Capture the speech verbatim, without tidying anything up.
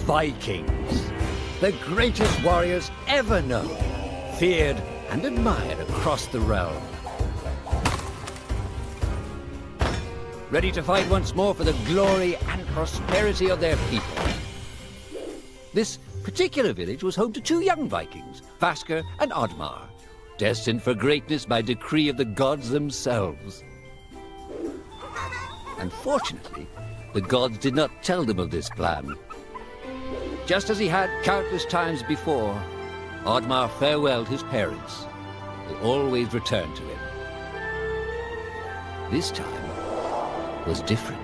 Vikings, the greatest warriors ever known, feared and admired across the realm. Ready to fight once more for the glory and prosperity of their people. This particular village was home to two young Vikings, Vasker and Oddmar, destined for greatness by decree of the gods themselves. Unfortunately, the gods did not tell them of this plan. Just as he had countless times before, Oddmar farewelled his parents. They always returned to him. This time was different.